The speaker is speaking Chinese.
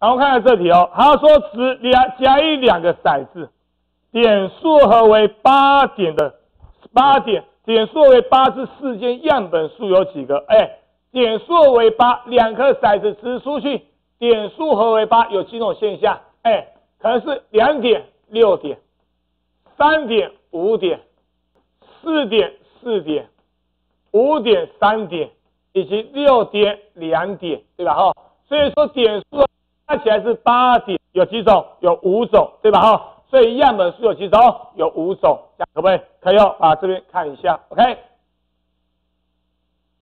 然后看看这题哦，他说只加一两个骰子，点数和为8点的8点，点数为8之4间样本数有几个？哎，点数为8，两颗骰子掷出去，点数和为8有几种现象？哎，可能是2点、6点、3点、5点、4点、4点、5点、3点，以及6点、2点，对吧？哈，所以说点数加起来是8点，有几种？有5种，对吧？哈，所以样本数有几种？有5种，这样可不可以？可以哦，把这边看一下 ，OK。